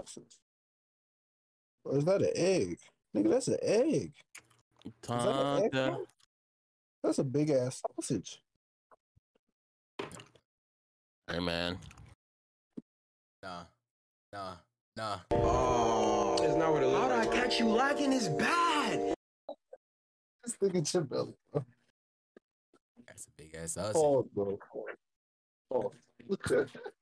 sausage. Or is that an egg? Nigga, that's an egg. Is that an egg? Tonka. That's a big ass sausage. Hey man. Nah. Oh, it's not what it looks like. How do I catch you lacking is bad. This nigga chip belly. That's a big ass sausage. Oh, bro. Oh, look at that.